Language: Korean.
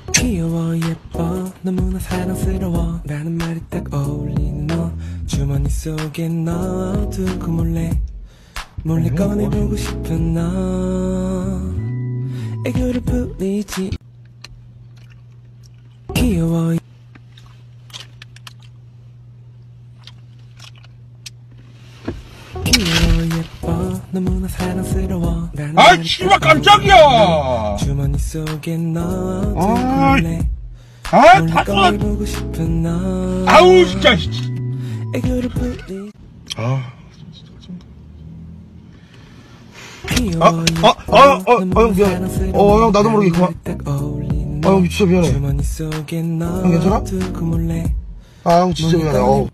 귀여워 예뻐 너무나 사랑스러워 라는 말이 딱 어울리는 너 주머니 속에 넣어두고 몰래 꺼내보고 싶은 너 애교를 부리지 귀여워 예뻐 너무나 사랑스러워 아이 씨발 깜짝이야. 주머니 속에 넣어두고 몰래 꺼내보고 싶은 너 아우 진짜. 애교를 부리지 형 나도 모르게 그만. 형 진짜 미안해. 형 괜찮아? 형 진짜 미안해.